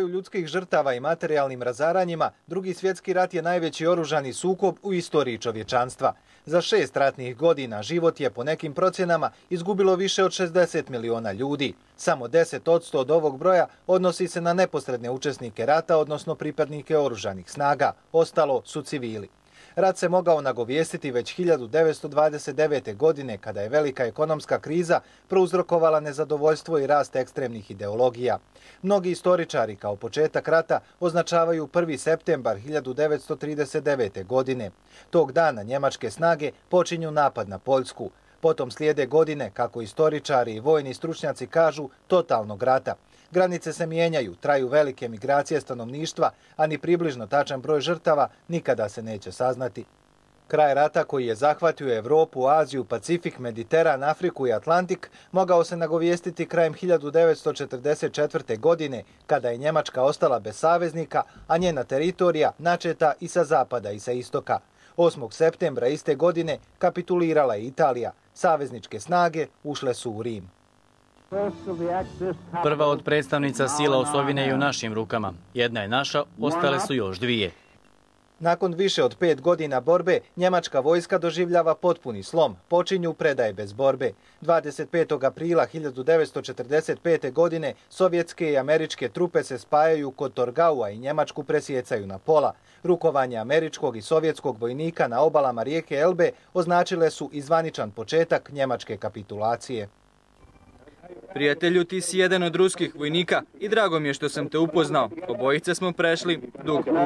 broju ljudskih žrtava i materijalnim razaranjima, Drugi svjetski rat je najveći oružani sukob u istoriji čovječanstva. Za 6 ratnih godina život je po nekim procjenama izgubilo više od 60 miliona ljudi. Samo 10% od ovog broja odnosi se na neposredne učesnike rata, odnosno pripadnike oružanih snaga. Ostalo su civili. Rat se mogao nagovijestiti već 1929. godine, kada je velika ekonomska kriza prouzrokovala nezadovoljstvo i rast ekstremnih ideologija. Mnogi istoričari kao početak rata označavaju 1. septembar 1939. godine. Tog dana njemačke snage počinju napad na Poljsku. Potom slijede godine, kako istoričari i vojni stručnjaci kažu, totalnog rata. Granice se mijenjaju, traju velike migracije stanovništva, a ni približno tačan broj žrtava nikada se neće saznati. Kraj rata, koji je zahvatio Europu, Aziju, Pacifik, Mediteran, Afriku i Atlantik, mogao se nagovijestiti krajem 1944. godine, kada je Njemačka ostala bez saveznika, a njena teritorija načeta i sa zapada i sa istoka. 8. septembra iste godine kapitulirala je Italija. Savezničke snage ušle su u Rim. Prva od predstavnica sila osovine je u našim rukama. Jedna je naša, ostale su još 2. Nakon više od 5 godina borbe, njemačka vojska doživljava potpuni slom. Počinju predaje bez borbe. 25. aprila 1945. godine sovjetske i američke trupe se spajaju kod Torgaua i Njemačku presjecaju na pola. Rukovanje američkog i sovjetskog vojnika na obalama rijeke Elbe označile su i zvaničan početak njemačke kapitulacije. Prijatelju, ti si jedan od ruskih vojnika i drago mi je što sam te upoznao. Obojice smo prešli dug put.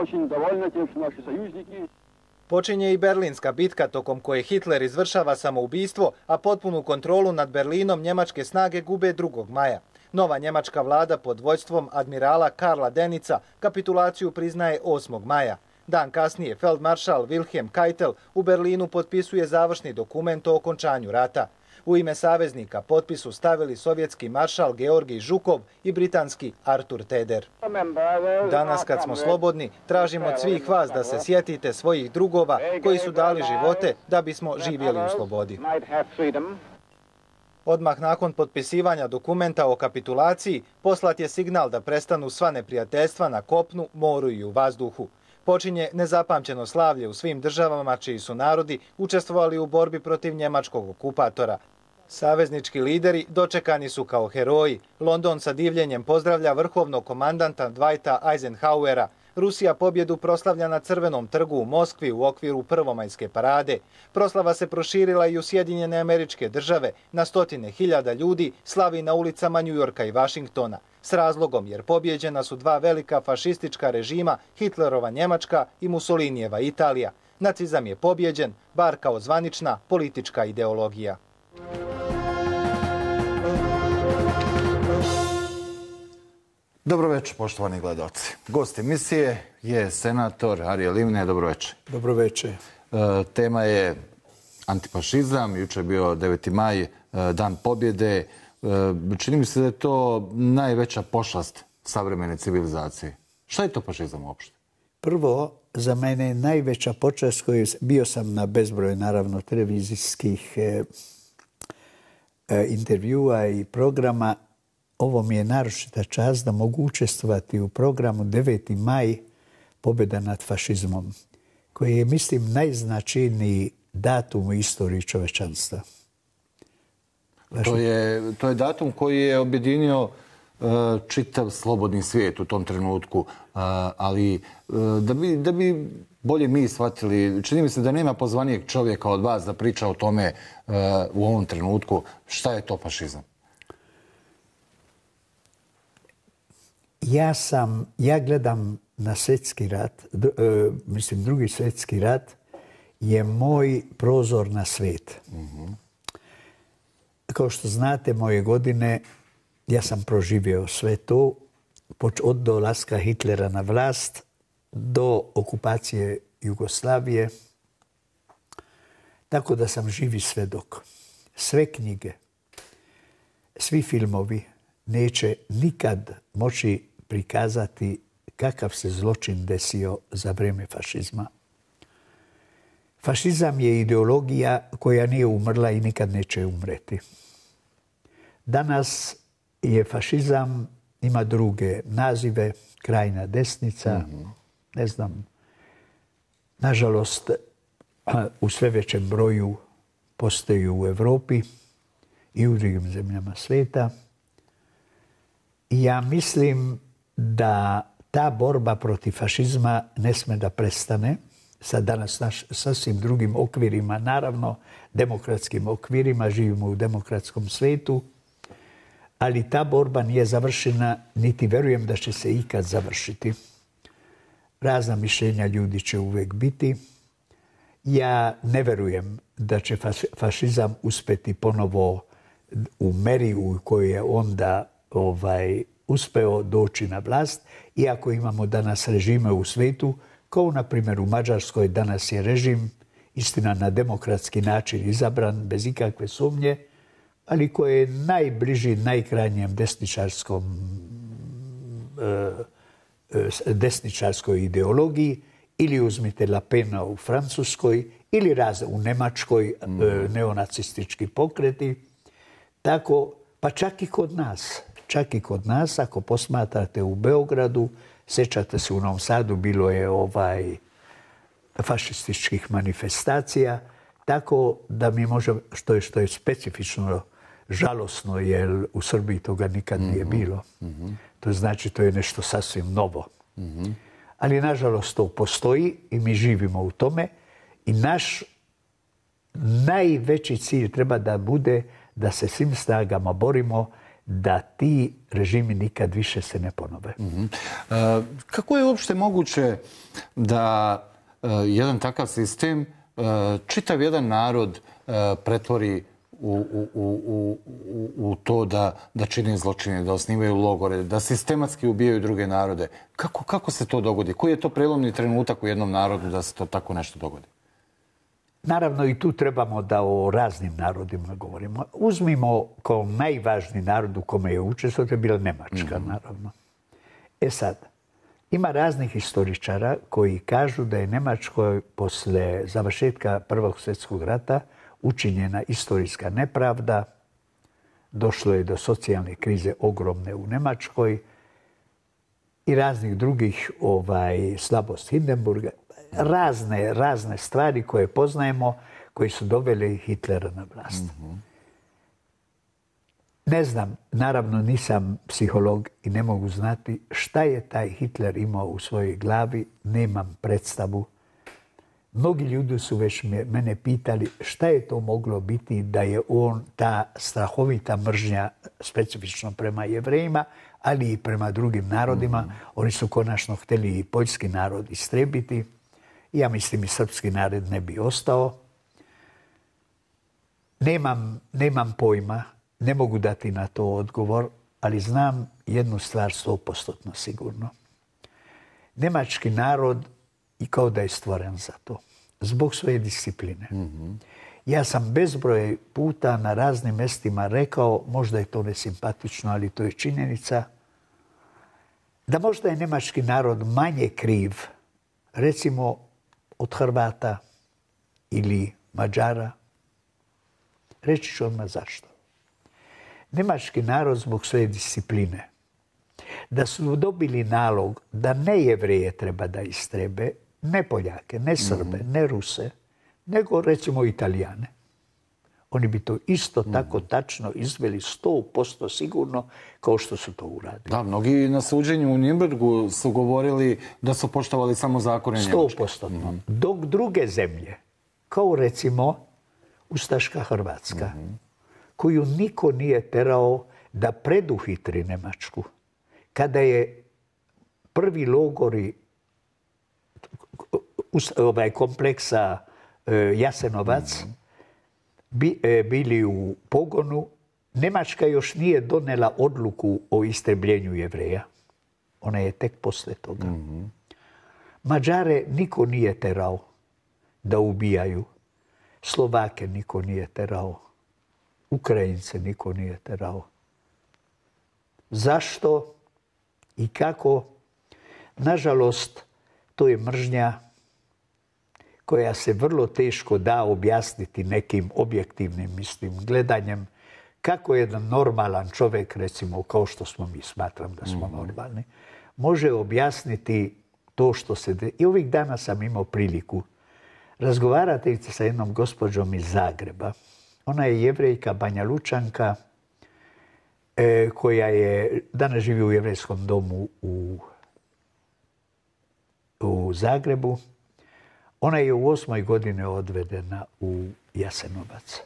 Počinje i Berlinska bitka, tokom koje Hitler izvršava samoubistvo, a potpunu kontrolu nad Berlinom njemačke snage gube 2. maja. Nova njemačka vlada pod vođstvom admirala Karla Denica kapitulaciju priznaje 8. maja. Dan kasnije feldmaršal Wilhelm Keitel u Berlinu potpisuje završni dokument o okončanju rata. U ime saveznika potpis su stavili sovjetski maršal Georgij Žukov i britanski Artur Teder. Danas, kad smo slobodni, tražimo od svih vas da se sjetite svojih drugova koji su dali živote da bismo živjeli u slobodi. Odmah nakon potpisivanja dokumenta o kapitulaciji poslat je signal da prestanu sva neprijateljstva na kopnu, moru i u vazduhu. Počinje nezapamćeno slavlje u svim državama čiji su narodi učestvovali u borbi protiv njemačkog okupatora. Saveznički lideri dočekani su kao heroji. London sa divljenjem pozdravlja vrhovnog komandanta Dwighta Eisenhowera. Rusija pobjedu proslavlja na Crvenom trgu u Moskvi u okviru prvomajske parade. Proslava se proširila i u Sjedinjene Američke Države. Na stotine hiljada ljudi slavi na ulicama Njujorka i Vašingtona. S razlogom, jer pobjeđena su 2 velika fašistička režima, Hitlerova Njemačka i Mussolinijeva Italija. Nacizam je pobjeđen, bar kao zvanična politička ideologija. Dobro večer, poštovani gledalci. Gost emisije je senator Arije Livne. Dobro večer. Dobro večer. Tema je antifašizam. Jučer je bio 9. maj, dan pobjede. Čini mi se da je to najveća pošast savremene civilizacije. Šta je to fašizam uopšte? Prvo, za mene je najveća počast koju bio sam na bezbroj, naravno, televizijskih intervjua i programa. Ovo mi je naročita čast da mogu učestvovati u programu 9. maj pobjeda nad fašizmom, koji je, mislim, najznačajniji datum u istoriji čovečanstva. To je datum koji je objedinio čitav slobodni svijet u tom trenutku, ali da bi bolje mi shvatili, čini mi se da nema pozvanijeg čovjeka od vas da priča o tome u ovom trenutku. Šta je to fašizam? Ja gledam na svjetski rat, mislim, Drugi svjetski rat je moj prozor na svijet. Kao što znate, moje godine, ja sam proživio sve to, od dolaska Hitlera na vlast do okupacije Jugoslavije, tako da sam živi svedok. Sve knjige, svi filmovi neće nikad moći prikazati kakav se zločin desio za vrijeme fašizma. Fašizam je ideologija koja nije umrla i nikad neće umreti. Danas je fašizam ima druge nazive, krajnja desnica, ne znam. Nažalost, u sve većem broju postoji u Europi i u drugim zemljama svijeta. I ja mislim da ta borba protiv fašizma ne sme da prestane. Sad danas sasvim drugim okvirima, naravno, demokratskim okvirima, živimo u demokratskom svijetu, ali ta borba nije završena, niti verujem da će se ikad završiti. Razna mišljenja ljudi će uvijek biti. Ja ne verujem da će fašizam uspjeti ponovo u meri u kojoj je onda uspeo doći na vlast, iako imamo danas režime u svijetu, kao na primjer u Mađarskoj danas je režim, istina na demokratski način izabran, bez ikakve sumnje, ali koji je najbliži najkrajnjem desničarskoj ideologiji, ili uzmite Le Pena u Francuskoj, ili u Njemačkoj neonacistički pokreti. Tako, pa čak i kod nas, ako posmatrate u Beogradu, sjećate se u Novom Sadu, bilo je fašističkih manifestacija, tako da mi možemo, što je specifično žalosno, jer u Srbiji toga nikad nije bilo. To znači, to je nešto sasvim novo. Ali, nažalost, to postoji i mi živimo u tome. I naš najveći cilj treba da bude da se svim snagama borimo da ti režimi nikad više se ne ponove. Kako je uopšte moguće da jedan takav sistem čitav jedan narod pretvori u to da čini zločine, da osnivaju logore, da sistematski ubijaju druge narode? Kako se to dogodi? Koji je to prelomni trenutak u jednom narodu da se to tako nešto dogodi? Naravno, i tu trebamo da o raznim narodima govorimo. Uzmimo kao najvažniji narod u kome je učestvovao, to je bila Nemačka, naravno. Sad, ima raznih historičara koji kažu da je Nemačkoj posle završetka Prvog svjetskog rata učinjena istorijska nepravda, došlo je do socijalne krize ogromne u Nemačkoj i raznih drugih slabost Hindenburga, razne stvari koje poznajemo, koji su doveli Hitlera na vlast. Ne znam, naravno nisam psiholog i ne mogu znati šta je taj Hitler imao u svojoj glavi, nemam predstavu. Mnogi ljudi su već mene pitali šta je to moglo biti da je on, ta strahovita mržnja, specifično prema Jevrejima, ali i prema drugim narodima. Oni su konačno htjeli i poljski narod istrebiti. Ja mislim i srpski narod ne bi ostao. Nemam pojma, ne mogu dati na to odgovor, ali znam jednu stvar 100% sigurno. Nemački narod i kao da je stvoren za to, zbog svoje discipline. Ja sam bezbroj puta na raznim mjestima rekao, možda je to nesimpatično, ali to je činjenica, da možda je nemački narod manje kriv, recimo od Hrvata ili Mađara. Reći ću odmah zašto. Nemački narod zbog svoje discipline, da su dobili nalog da ne Jevreje treba da istrebe, ne Poljake, ne Srbe, ne Ruse, nego recimo Italijane. Oni bi to isto tako tačno izveli 100% sigurno kao što su to uradili. Da, mnogi na suđenju u Nürnbergu su govorili da su poštovali samo zakone Njemačke. 100%. Dok druge zemlje, kao recimo ustaška Hrvatska, koju niko nije terao da preduhitri Njemačku, kada je prvi logori kompleksa Jasenovac bili u pogonu, Njemačka još nije donela odluku o istrebljenju Jevreja. Ona je tek posle toga. Mađare niko nije terao da ubijaju. Slovake niko nije terao. Ukrajince niko nije terao. Zašto i kako? Nažalost, to je mržnja koja se vrlo teško da objasniti nekim objektivnim gledanjem, kako jedan normalan čovjek, recimo kao što smo mi, smatram da smo normalni, može objasniti to što se... I ovih dana sam imao priliku razgovarati sa jednom gospođom iz Zagreba. Ona je Jevrejka, Banja Lučanka, koja je danas živi u jevrejskom domu u Zagrebu. Ona je u 8. godini odvedena u Jasenovac.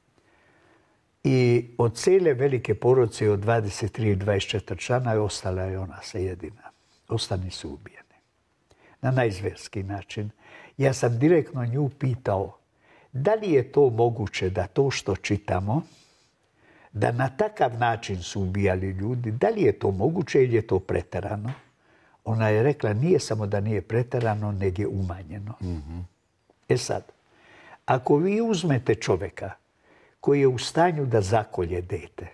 I od cijele velike porodice od 23 i 24 člana je ostala je ona se jedina. Ostani su ubijeni. Na najzverski način. Ja sam direktno nju pitao da li je to moguće da to što čitamo, da na takav način su ubijali ljudi, da li je to moguće ili je to preterano? Ona je rekla nije samo da nije preterano, nego je umanjeno. E sad, ako vi uzmete čovjeka koji je u stanju da zakolje dete,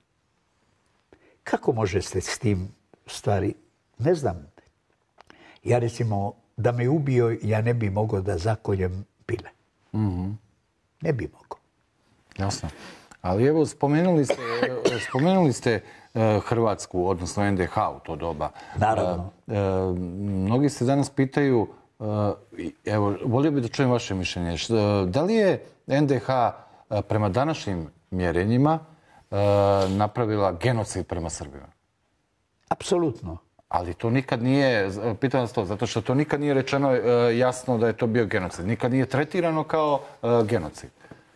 kako možete s tim stvari? Ne znam. Ja recimo, da me ubio, ja ne bi mogao da zakoljem pile. Ne bi mogao. Jasno. Ali evo, spomenuli ste Hrvatsku, odnosno NDH u to doba. Naravno. Mnogi se danas pitaju, evo, volio bih da čujem vaše mišljenje, da li je NDH prema današnjim mjerenjima napravila genocid prema Srbima? Apsolutno. Ali to nikad nije, pitam vas to, zato što to nikad nije rečeno jasno da je to bio genocid. Nikad nije tretirano kao genocid.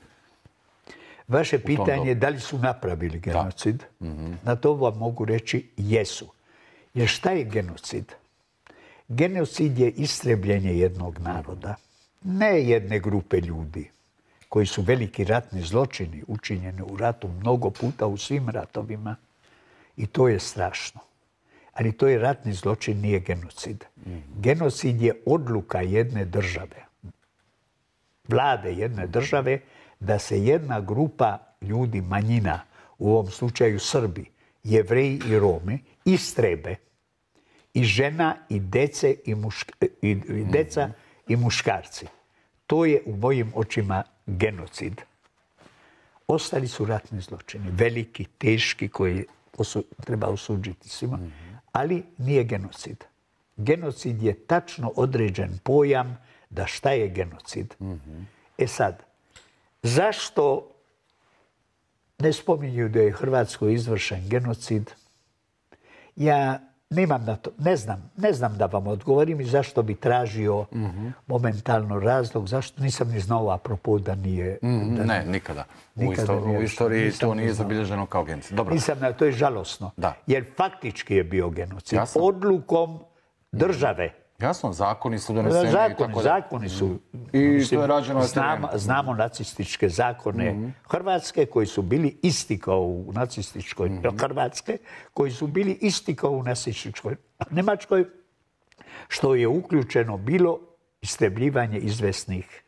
Vaše pitanje je da li su napravili genocid. Na to vam mogu reći jesu. Jer šta je genocid? Genocid je istrebljenje jednog naroda. Ne jedne grupe ljudi koji su veliki ratni zločini učinjeni u ratu mnogo puta u svim ratovima. I to je strašno. Ali to je ratni zločin, nije genocid. Genocid je odluka jedne države, vlade jedne države, da se jedna grupa ljudi, manjina, u ovom slučaju Srbi, Jevreji i Romi, istrebe. I žena, i dece, i deca, i muškarci. To je u mojim očima genocid. Ostali su ratni zločini, veliki, teški, koji treba osuđiti svima, ali nije genocid. Genocid je tačno određen pojam da šta je genocid. E sad, zašto ne spominju da je u Hrvatskoj izvršen genocid? Ja nemam na to, ne znam da vam odgovorim i zašto bi tražio momentalno razlog, zašto nisam ni znao apropo da nije... Ne, nikada. U istoriji to nije zabilježeno kao genocid. Nisam, to je žalosno. Jer faktički je bio genocid. Odlukom države. Jasno, zakoni su doneseni i tako da. Zakoni su. I to je rađeno. Znamo nacističke zakone Hrvatske koji su bili isti kao u nacističkoj Hrvatske, koji su bili isti kao u nacističkoj Njemačkoj, što je uključeno bilo istrebljivanje izvesnih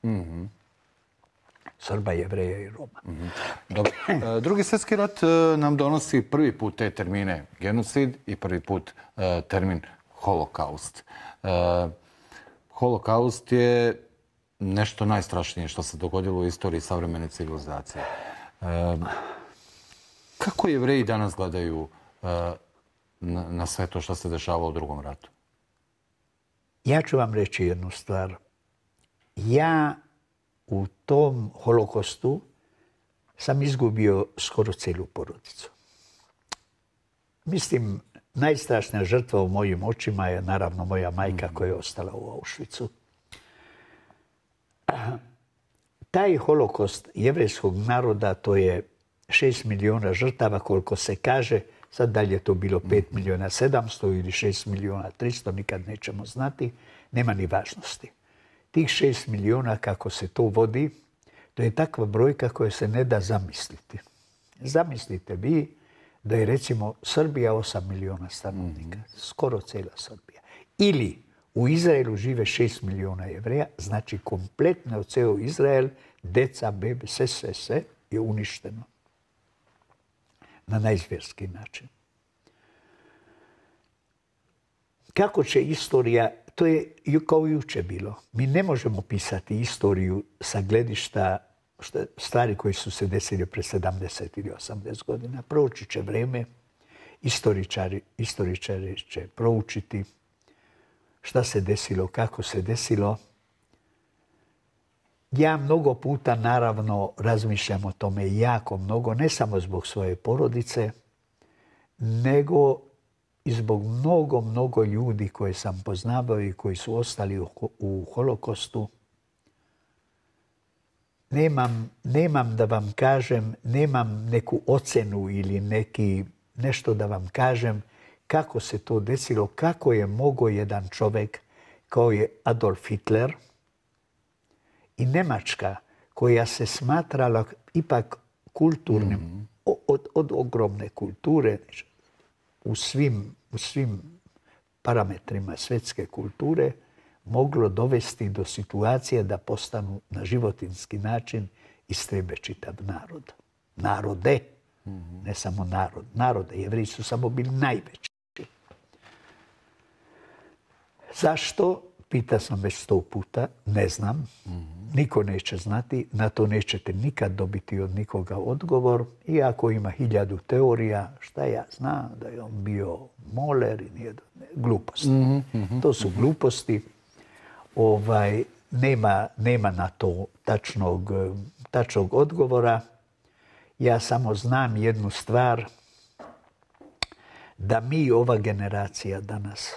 Srba, Jevreja i Roma. Dobro. Drugi svjetski rat nam donosi prvi put te termine genocid i prvi put termin holokaust. Holokaust je nešto najstrašnije što se dogodilo u istoriji savremene civilizacije. Kako Jevreji danas gledaju na sve to što se dešavalo u drugom ratu? Ja ću vam reći jednu stvar. Ja u tom holokostu sam izgubio skoro cijelu porodicu. Mislim, najstrašnija žrtva u mojim očima je naravno moja majka koja je ostala u Auschwitzu. Taj holokost jevrejskog naroda, to je 6 miliona žrtava, koliko se kaže, sad da li je to bilo 5 miliona 700 ili 6 miliona 300, nikad nećemo znati, nema ni važnosti. Tih 6 miliona, kako se to vodi, to je takva brojka koja se ne da zamisliti. Zamislite vi da je recimo Srbija 8 miliona stanovnika, skoro cijela Srbija. Ili u Izraelu žive 6 miliona Jevreja, znači kompletno ceo Izrael, deca, bebe, sve je uništeno. Na najzvjerski način. Kako će istorija, to je kao juče bilo. Mi ne možemo pisati istoriju sa gledišta stvari koje su se desile pre 70 ili 80 godina. Proći će vreme, istoričari će proučiti šta se desilo, kako se desilo. Ja mnogo puta, naravno, razmišljam o tome jako mnogo, ne samo zbog svoje porodice, nego i zbog mnogo ljudi koje sam poznavao i koji su ostali u Holokostu. Nemam da vam kažem, nemam neku ocenu ili nešto da vam kažem kako se to desilo, kako je mogao jedan čovjek kao je Adolf Hitler i Njemačka, koja se smatrala ipak kulturnim, od ogromne kulture, u svim parametrima svjetske kulture, moglo dovesti do situacije da postanu na životinski način istrebe čitav narod. Narode, ne samo narod. Narode, Jevreji su samo bili najveći. Zašto? Pita sam već 100 puta, ne znam. Niko neće znati, na to nećete nikad dobiti od nikoga odgovor. Iako ima 1000 teorija, šta ja znam, da je on bio moler i nije gluposti. To su gluposti. Nema na to tačnog odgovora. Ja samo znam jednu stvar, da mi, ova generacija danas,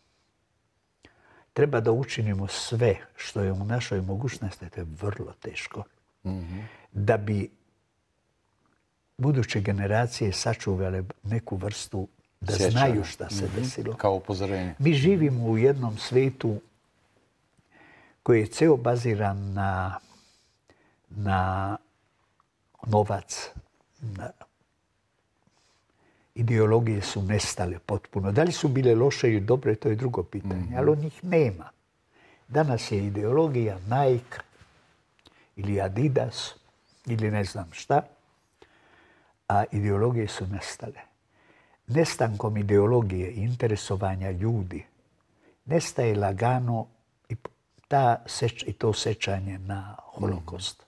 treba da učinimo sve što je u našoj mogućnosti, to je vrlo teško, da bi buduće generacije sačuvale neku vrstu, da znaju šta se desilo. Kao upozorenje. Mi živimo u jednom svijetu koji je ceo baziran na novac, ideologije su nestale potpuno. Da li su bile loše ili dobre, to je drugo pitanje, ali od njih nema. Danas je ideologija Nike ili Adidas ili ne znam šta, a ideologije su nestale. Nestankom ideologije i interesovanja ljudi nestaje lagano i to sećanje na Holokost.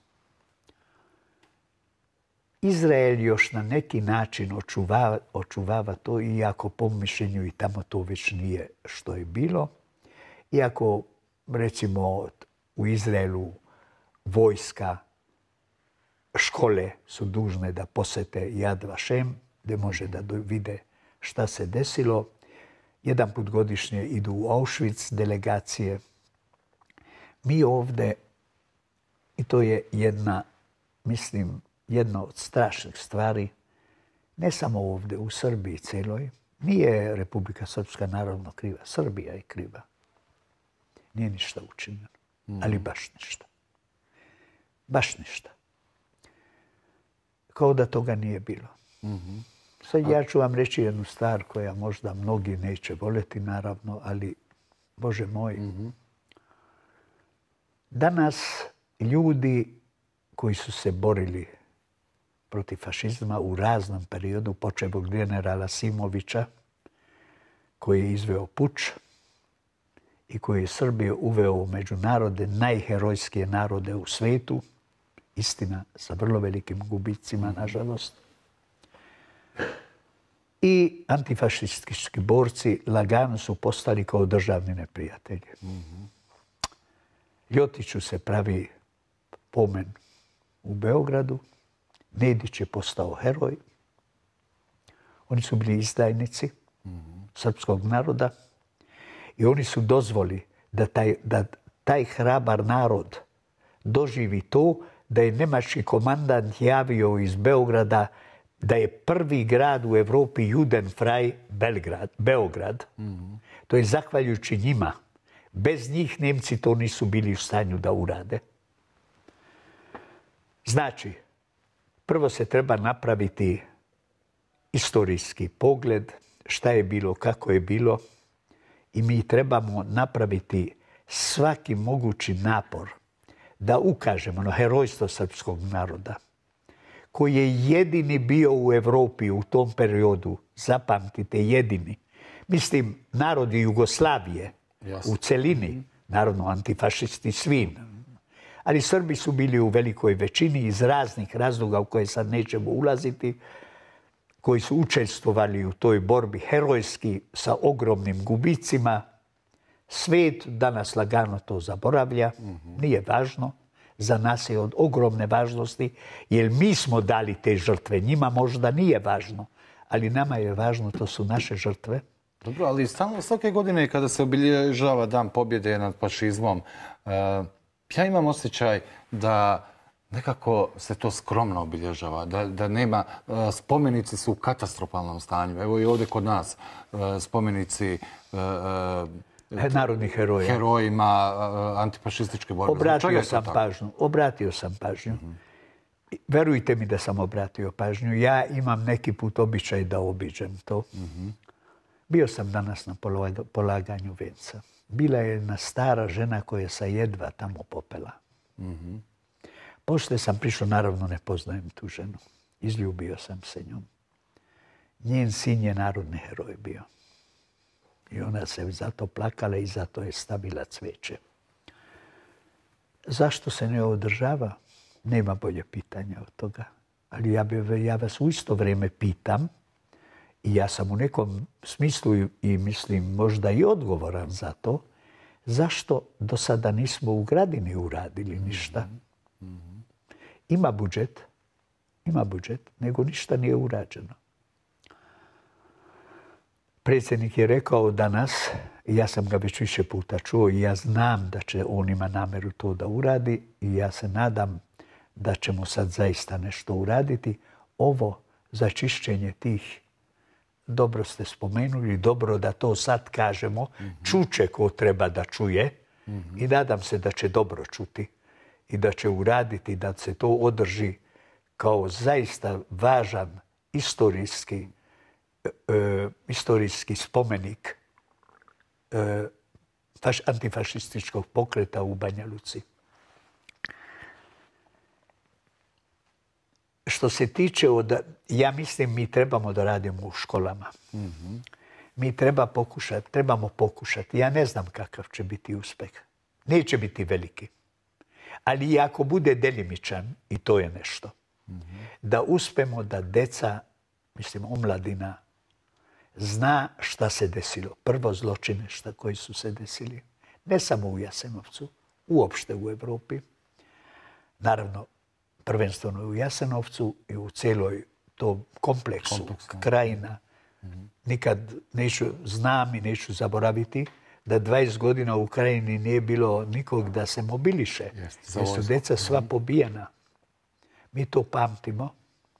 Izrael još na neki način očuvava to, iako po mišljenju i tamo to već nije što je bilo. Iako, recimo, u Izraelu vojska, škole su dužne da posete Yad Vashem, gdje može da vide šta se desilo. Jedan put godišnje idu u Auschwitz delegacije. Mi ovdje, i to je jedna od strašnih stvari, ne samo ovdje, u Srbiji celoj, nije Republika Srpska naravno kriva, Srbija je kriva. Nije ništa učinjeno, ali baš ništa. Baš ništa. Kao da toga nije bilo. Sad ja ću vam reći jednu stvar koja možda mnogi neće voljeti, naravno, ali, Bože moj, danas ljudi koji su se borili protiv fašizma u raznom periodu, počev od generala Simovića, koji je izveo puč i koji je Srbiju uveo među narode, najherojskije narode u svijetu, istina, sa vrlo velikim gubicima, nažalost. I antifašistički borci lagano su postali kao državni neprijatelji. Ljotiću se pravi pomen u Beogradu, Nedić je postao heroj. Oni su bili izdajnici srpskog naroda i oni su dozvoli da taj hrabar narod doživi to da je nemački komandant javio iz Beograda da je prvi grad u Evropi Judenfrei Beograd. To je zahvaljujući njima. Bez njih Nemci to nisu bili u stanju da urade. Znači, prvo se treba napraviti istorijski pogled, šta je bilo, kako je bilo, i mi trebamo napraviti svaki mogući napor da ukažemo na herojstvo srpskog naroda, koji je jedini bio u Evropi u tom periodu, zapamtite, jedini. Mislim, narodi Jugoslavije u celini, naravno antifašisti svi, Ali Srbi su bili u velikoj većini iz raznih razloga u koje sad nećemo ulaziti, koji su učestvovali u toj borbi herojski sa ogromnim gubicima. Svijet danas lagano to zaboravlja, nije važno. Za nas je od ogromne važnosti, jer mi smo dali te žrtve. Njima možda nije važno, ali nama je važno, to su naše žrtve. Dobro, ali stalno svake godine kada se obilježava Dan pobjede nad fašizmom, ja imam osjećaj da nekako se to skromno obilježava, da nema, spomenici su u katastrofalnom stanju. Evo i ovdje kod nas spomenici narodnih heroja. Herojima antifašističke borbe. Obratio sam pažnju. Verujte mi da sam obratio pažnju. Ja imam neki put običaj da obiđem to. Bio sam danas na polaganju venca. Bila je jedna stara žena koja se jedva tamo popela. Poslije sam prišao, naravno ne poznajem tu ženu. Izljubio sam se njom. Njen sin je narodni heroj bio. I ona se zato plakala i zato je stavila cvijeće. Zašto se ne održava? Nema bolje pitanja od toga. Ali ja vas u isto vrijeme pitam, i ja sam u nekom smislu i mislim možda i odgovoran za to, zašto do sada nismo u Gradini uradili ništa? Ima budžet, nego ništa nije urađeno. Predsjednik je rekao danas, i ja sam ga već više puta čuo, i ja znam da će on ima namjeru to da uradi, i ja se nadam da ćemo sad zaista nešto uraditi. Ovo za čišćenje tih, dobro ste spomenuli, dobro da to sad kažemo, čuće ko treba da čuje, i nadam se da će dobro čuti i da će uraditi da se to održi kao zaista važan istorijski spomenik antifašističkog pokreta u Banja Luci. Što se tiče, ja mislim mi trebamo da radimo u školama. Mi trebamo pokušati. Ja ne znam kakav će biti uspeh. Neće biti veliki. Ali i ako bude delimičan, i to je nešto, da uspemo da deca, mislim omladina, zna šta se desilo. Prvo zločine koji su se desili. Ne samo u Jasenovcu, uopšte u Evropi. Naravno, prvenstveno u Jasenovcu i u cijeloj tom kompleksu krajina. Nikad znam i neću zaboraviti da 20 godina u Krajini nije bilo nikog da se mobiliše. Jer su deca sva pobijena. Mi to pamtimo.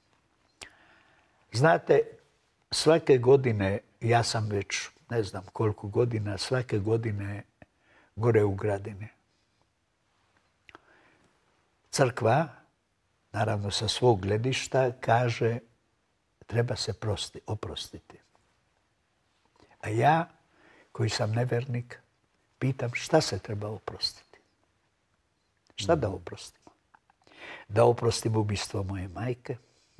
Znate, svake godine, ja sam već ne znam koliko godina, svake godine gore u Gradini. Crkva, naravno sa svog gledišta, kaže treba se oprostiti. A ja, koji sam nevernik, pitam šta se treba oprostiti. Šta da oprostimo? Da oprostim ubistvo moje majke,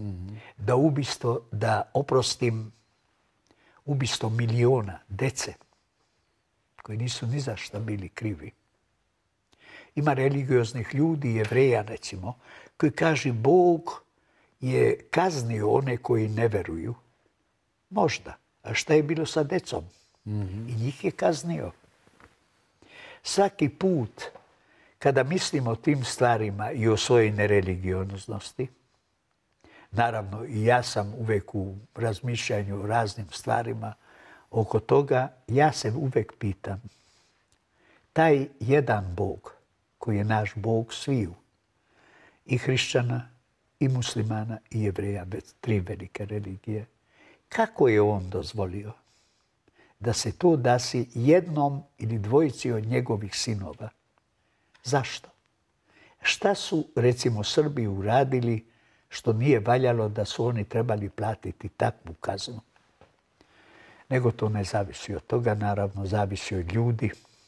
da oprostim ubistvo miliona dece koji nisu ni za šta bili krivi. Ima religioznih ljudi, Jevreja recimo, koji kaže Bog je kaznio one koji ne veruju. Možda. A šta je bilo sa decom? I njih je kaznio. Svaki put kada mislim o tim stvarima i o svojoj nereligioznosti, naravno i ja sam uvek u razmišljanju o raznim stvarima oko toga, ja se uvek pitam, taj jedan Bog koji je naš Bog sviju, i hrišćana, i muslimana, i Jevreja, tri velike religije, kako je on dozvolio da se to dasi jednom ili dvojici od njegovih sinova? Zašto? Šta su, recimo, Srbi uradili što nije valjalo da su oni trebali platiti takvu kaznu? Nego to ne zavisi od toga, naravno, zavisi od ljudi.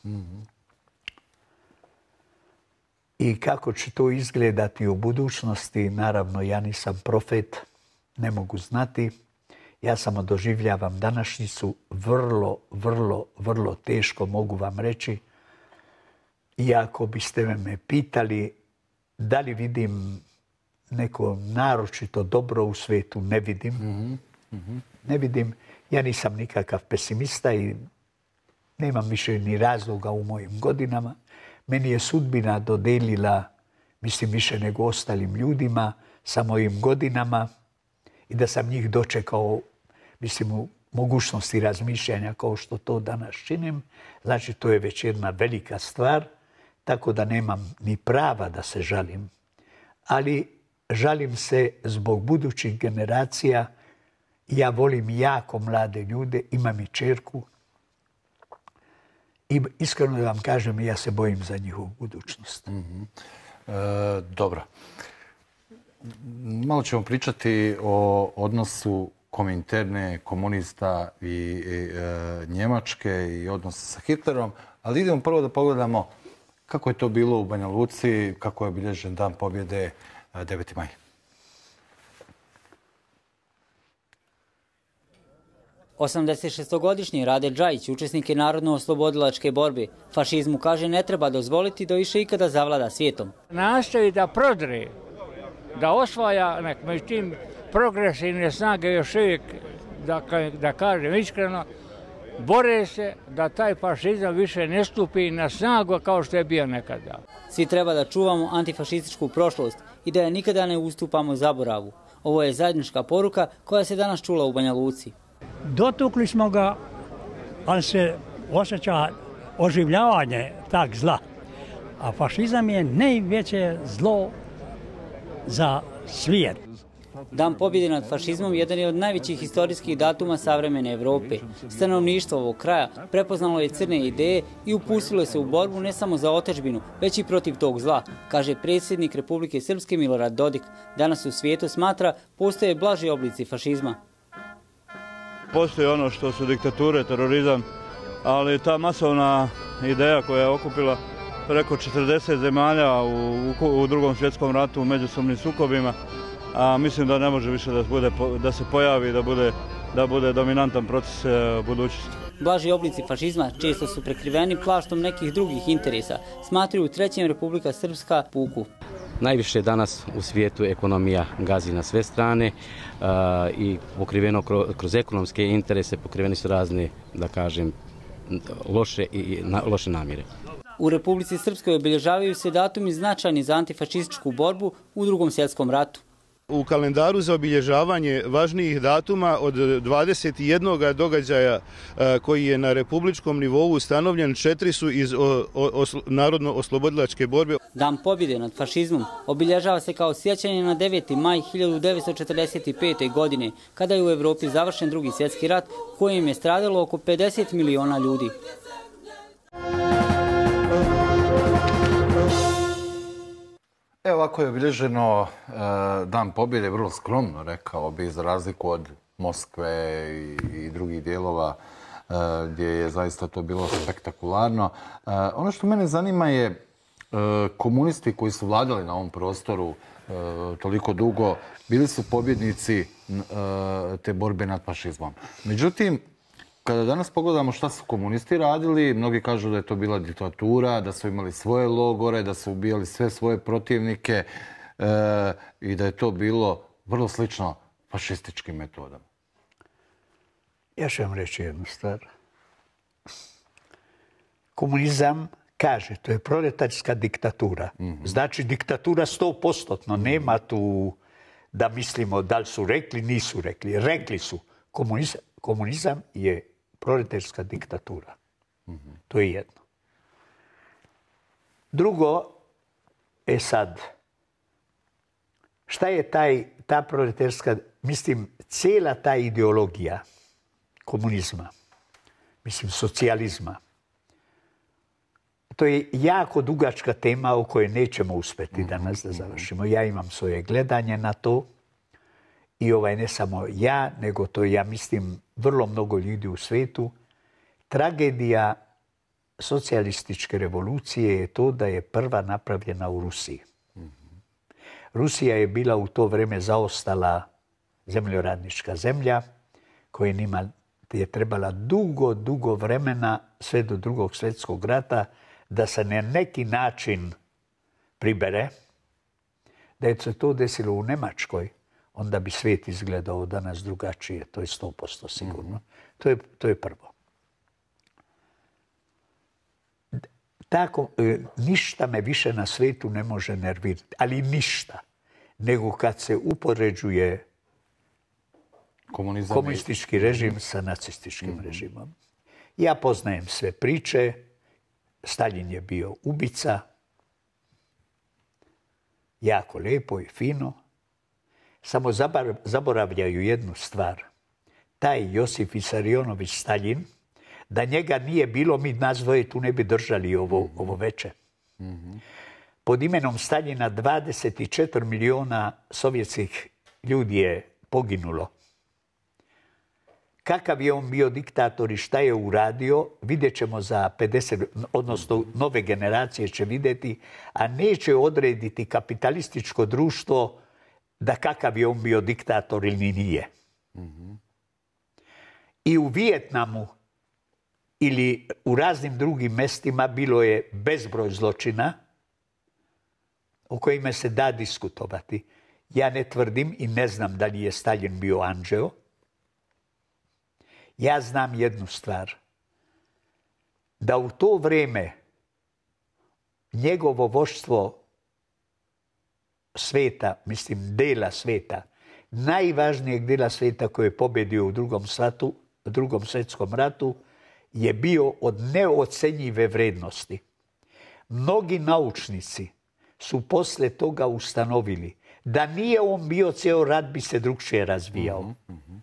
I kako će to izgledati u budućnosti, naravno, ja nisam profet, ne mogu znati. Ja samo doživljavam današnjicu vrlo teško, mogu vam reći. I ako biste me pitali Da li vidim neko naročito dobro u svetu? Ne vidim. Ne vidim. Ja nisam nikakav pesimista i nemam više ni razloga u mojim godinama. Meni je sudbina dodelila, mislim, više nego ostalim ljudima sa mojim godinama i da sam njih dočekao, mislim, u mogućnosti razmišljanja kao što to danas činim. Znači, to je već jedna velika stvar, tako da nemam ni prava da se žalim. Ali žalim se zbog budućih generacija. Ja volim jako mlade ljude, imam i čerku. I iskreno da vam kažem, ja se bojim za njihovu budućnost. Dobro. Malo ćemo pričati o odnosu Kominterne, komunista i Njemačke i odnosu sa Hitlerom, ali idemo prvo da pogledamo kako je to bilo u Banja Luci, kako je obilježen Dan pobjede 9. maj. 86-godišnji Rade Džajić, učesnik je narodno-oslobodilačke borbe. Fašizmu, kaže, ne treba dozvoliti da više ikada zavlada svijetom. Nastoji da prodre, da osvaja, međutim, progresivne snage još uvijek, da kažem iskreno, bore se da taj fašizam više ne stupi na snagu kao što je bio nekada. Svi treba da čuvamo antifašističku prošlost i da je nikada ne ustupamo zaboravu. Ovo je zajednička poruka koja se danas čula u Banja Luci. Dotukli smo ga, ali se osjeća oživljavanje tak zla. A fašizam je najveće zlo za svijet. Dan pobjede nad fašizmom jedan je od najvećih historijskih datuma savremene Evrope. Stanovništvo ovog kraja prepoznalo je crne ideje i upustilo se u borbu ne samo za otadžbinu, već i protiv tog zla, kaže predsjednik Republike Srpske Milorad Dodik. Danas u svijetu smatra postoje blaži oblici fašizma. Postoji ono što su diktature, terorizam, ali ta masovna ideja koja je okupila preko 40 zemalja u Drugom svjetskom ratu u međusobnim sukobima, a mislim da ne može više da se pojavi, da bude dominantan proces budućnosti. Blaži oblici fašizma često su prekriveni plaštom nekih drugih interesa, smatraju Trećem Republika Srpska puku. Najviše danas u svijetu ekonomija gazi na sve strane i pokriveno kroz ekonomske interese pokriveni su razne, da kažem, loše namjere. U Republici Srpskoj obilježavaju se datumi značajni za antifašističku borbu u Drugom svjetskom ratu. U kalendaru za obilježavanje važnijih datuma od 21 događaja koji je na republičkom nivou ustanovljen, 4 su iz narodno-oslobodilačke borbe. Dan pobjede nad fašizmom obilježava se kao sjećanje na 9. maj 1945. godine, kada je u Evropi završen Drugi svjetski rat, u kojem je stradalo oko 50 miliona ljudi. Evo ovako je obilježeno Dan pobjede, vrlo skromno rekao bi, za razliku od Moskve i drugih dijelova gdje je zaista to bilo spektakularno. Ono što mene zanima je komunisti koji su vladali na ovom prostoru toliko dugo, bili su pobjednici te borbe nad fašizmom. Međutim, kada danas pogledamo šta su komunisti radili, mnogi kažu da je to bila diktatura, da su imali svoje logore, da su ubijali sve svoje protivnike i da je to bilo vrlo slično fašističkim metodama. Ja ću vam reći jednu stvar. Komunizam kaže, to je proletarska diktatura. Znači diktatura 100%. Nema tu da mislimo da li su rekli, nisu rekli. Rekli su. Komunizam je proletarska diktatura. To je jedno. Drugo, sad, šta je ta proletarska, mislim, cijela ta ideologija komunizma, mislim, socijalizma, to je jako dugačka tema o kojoj nećemo uspjeti danas da završimo. Ja imam svoje gledanje na to i ne samo ja, nego to ja mislim vrlo mnogo ljudi u svijetu. Tragedija socijalističke revolucije je to da je prva napravljena u Rusiji. Rusija je bila u to vrijeme zaostala zemljoradnička zemlja koja je trebala dugo vremena, sve do Drugog svjetskog rata, da se na neki način pribere Da je se to desilo u Nemačkoj, onda bi svijet izgledao danas drugačije. To je 100% sigurno. To je prvo. Tako, ništa me više na svijetu ne može nervirati, ali ništa, nego kad se upoređuje komunistički režim sa nacističkim režimom. Ja poznajem sve priče, Staljin je bio ubica, jako lijepo i fino, samo zaboravljaju jednu stvar. Taj Josif Visarionović Staljin, da njega nije bilo, mi nas dvoje tu ne bi držali ovo veče. Pod imenom Staljina 24 miliona sovjetskih ljudi je poginulo. Kakav je on bio diktator i šta je uradio, vidjet ćemo za 50, odnosno nove generacije će vidjeti, a neće odrediti kapitalističko društvo da kakav je on bio diktator ili nije. I u Vijetnamu ili u raznim drugim mestima bilo je bezbroj zločina o kojima se da diskutovati. Ja ne tvrdim i ne znam da li je Staljin bio anđeo. Ja znam jednu stvar. Da u to vrijeme njegovo vođstvo sveta, mislim dela sveta, najvažnijeg dela sveta koji je pobjedio u Drugom svjetskom ratu, je bio od neocenjive vrednosti. Mnogi naučnici su poslije toga ustanovili da nije on bio, cijel rat bi se drugčije razvijao.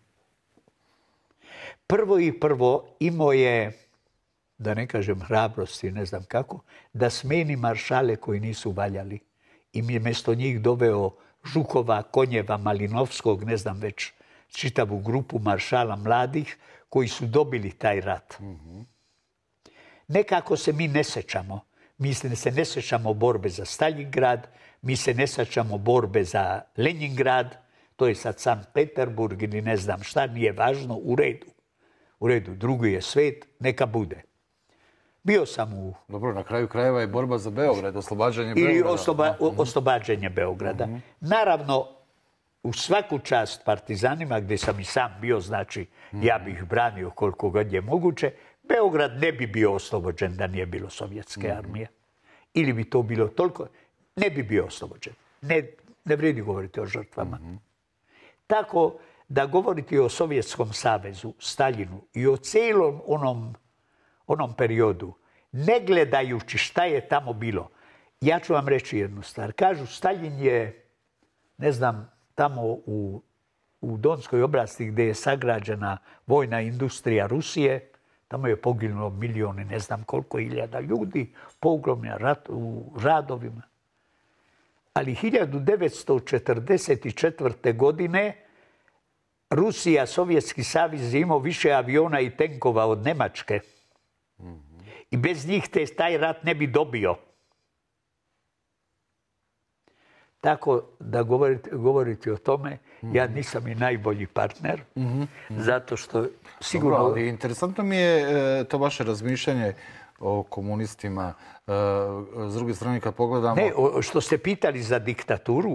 Prvo imao je, da ne kažem hrabrosti, ne znam kako, da smeni maršale koji nisu valjali. I mi je mjesto njih doveo Žukova, Konjeva, Malinovskog, ne znam već, čitavu grupu maršala mladih koji su dobili taj rat. Nekako se mi ne sećamo. Mi se ne sećamo borbe za Staljingrad, mi se ne sećamo borbe za Leningrad, to je sad Sankt Peterburg ili ne znam šta, nije važno, u redu. U redu, drugi je svet, neka bude. Bio sam u... Dobro, na kraju krajeva je borba za Beograd, oslobađanje Beograda. Ili oslobađanje Beograda. Naravno, u svaku čast partizanima, gdje sam i sam bio, znači, ja bih branio koliko god je moguće, Beograd ne bi bio oslobođen da nije bilo sovjetske armije. Ili bi to bilo toliko... Ne bi bio oslobođen. Ne vredi govoriti o žrtvama. Tako da govoriti o Sovjetskom savezu, Staljinu i o cijelom onom periodu, ne gledajući šta je tamo bilo, ja ću vam reći jednu stvar. Kažu, Staljin je, ne znam, tamo u Donskoj oblasti gdje je sagrađena vojna industrija Rusije, tamo je poginulo milijoni, ne znam koliko hiljada ljudi, poglavlja u radovima. Ali 1944. godine Rusija, Sovjetski savez imao više aviona i tenkova od Njemačke. I bez njih taj rat ne bi dobio. Tako da govoriti o tome, ja nisam i najbolji partner, zato što sigurno... Dobro, ali interesantno mi je to vaše razmišljanje o komunistima. S druge strane, kad pogledamo... Ne, što ste pitali za diktaturu,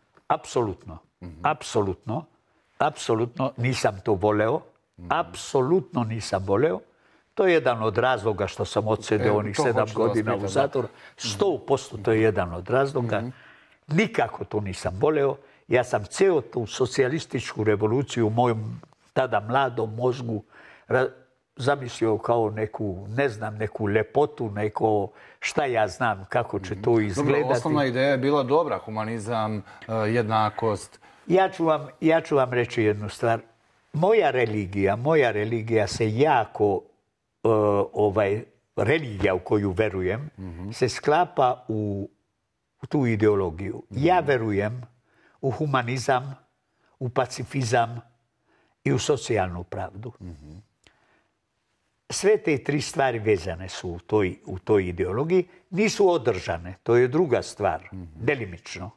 apsolutno nisam to voleo. Apsolutno nisam voleo. To je jedan od razloga što sam odsedeo onih 7 godina u zatvoru. 100% to je jedan od razloga. Nikako to nisam voleo. Ja sam cijelu tu socijalističku revoluciju u mojom tada mladom mozgu zamislio kao neku, ne znam, neku lepotu, neko šta ja znam kako će to izgledati. Dobro, osnovna ideja je bila dobra, humanizam, jednakost. Ja ću vam reći jednu stvar. Moja religija se jako, religija u koju verujem, se sklapa u tu ideologiju. Ja verujem u humanizam, u pacifizam i u socijalnu pravdu. Sve te 3 stvari vezane su u toj ideologiji. Nisu održane, to je druga stvar, delimično.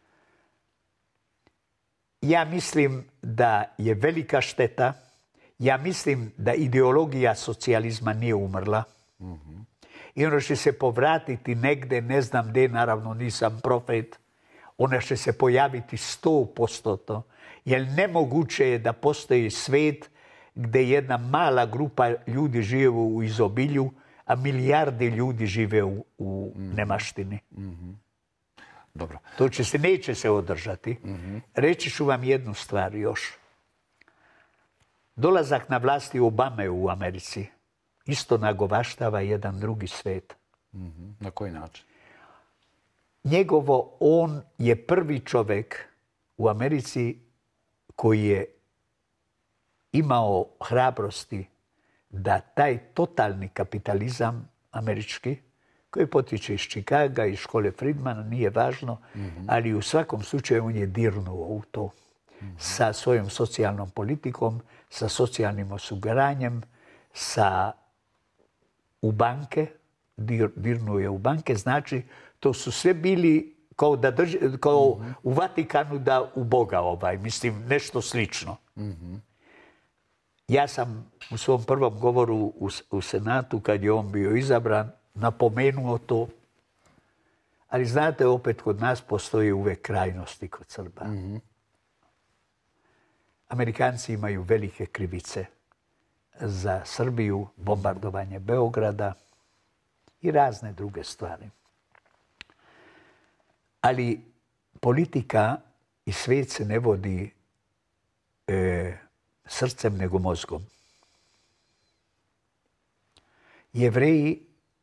Ja mislim da je velika šteta. Ja mislim da ideologija socijalizma nije umrla. I ono će se povratiti negde, ne znam gdje, naravno nisam profet. Ona će se pojaviti 100%, jer nemoguće je da postoji svet gdje jedna mala grupa ljudi žive u izobilju, a milijarde ljudi žive u nemaštini. Dobro. To neće se održati. Reći ću vam jednu stvar još. Dolazak na vlasti Obame u Americi isto nagovaštava jedan drugi svet. Na koji način? On je prvi čovjek u Americi koji je imao hrabrosti da taj totalni kapitalizam američki, koji potiče iz Čikaga, iz škole Friedmana, nije važno, ali u svakom slučaju on je dirnuo u to sa svojom socijalnom politikom, sa socijalnim osiguranjem, u banke, dirnuo je u banke, znači to su sve bili kao u Vatikanu da u Boga mislim, nešto slično. Ja sam u svom prvom govoru u Senatu, kad je on bio izabran, napomenuo to. Ali znate, opet kod nas postoje uvek krajnosti kod Srba. Amerikanci imaju velike krivice za Srbiju, bombardovanje Beograda i razne druge stvari. Ali politika i svijet se ne vodi srcem nego mozgom. Jevreji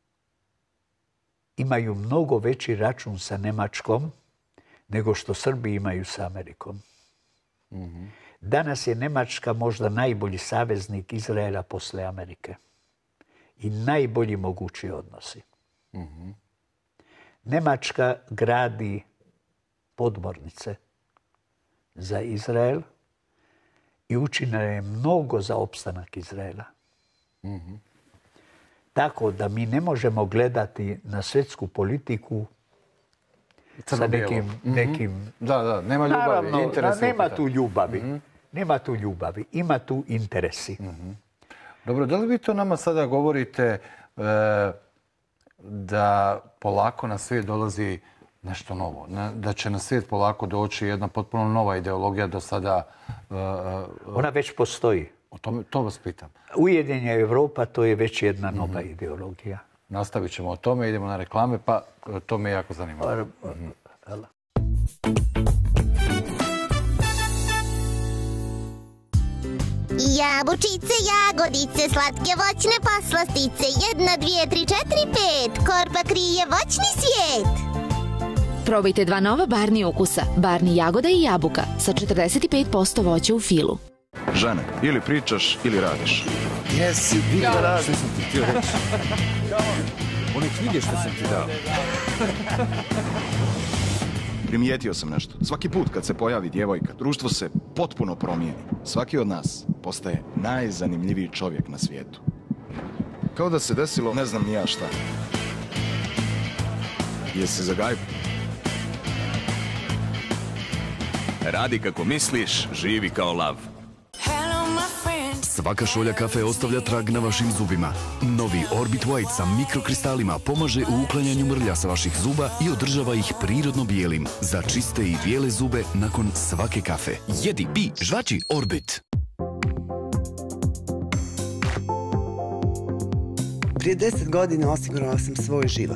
imaju mnogo veći račun sa Nemačkom nego što Srbi imaju sa Amerikom. Danas je Nemačka možda najbolji saveznik Izraela posle Amerike i najbolji mogući odnosi. Nemačka gradi podmornice za Izrael i učinila je mnogo za opstanak Izraela. Tako da mi ne možemo gledati na svjetsku politiku sa nekim... Da, nema ljubavi. Naravno, nema tu ljubavi. Nema tu ljubavi. Ima tu interesi. Dobro, da li vi to nama sada govorite da polako na svijet dolazi nešto novo? Da će na svijet polako doći jedna potpuno nova ideologija do sada... Ona već postoji. To vas pitam. Ujedinjena Evropa, to je već jedna nova ideologija. Nastavit ćemo o tome, idemo na reklame, pa to me jako zanima. Jabučice, jagodice, slatke voćne poslastice, 1, 2, 3, 4, 5, korpa krije voćni svijet. Probajte 2 nova Barni ukusa, Barni jagoda i jabuka, sa 45% voća u filu. Žene, ili pričaš ili radiš. Jesi, vi da radiš. Što sam ti htio reći? Oni vidi što sam ti dao. Primijetio sam nešto. Svaki put kad se pojavi djevojka, društvo se potpuno promijeni. Svaki od nas postaje najzanimljiviji čovjek na svijetu. Kao da se desilo ne znam ni ja šta. Jesi za gajbu? Radi kako misliš, živi kao lav. Svaka šolja kafe ostavlja trag na vašim zubima. Novi Orbit White sa mikrokristalima pomaže u uklanjanju mrlja sa vaših zuba i održava ih prirodno bijelim. Za čiste i bijele zube nakon svake kafe. Jedi, pi, žvači Orbit. Prije 10 godina osigurala sam svoj život.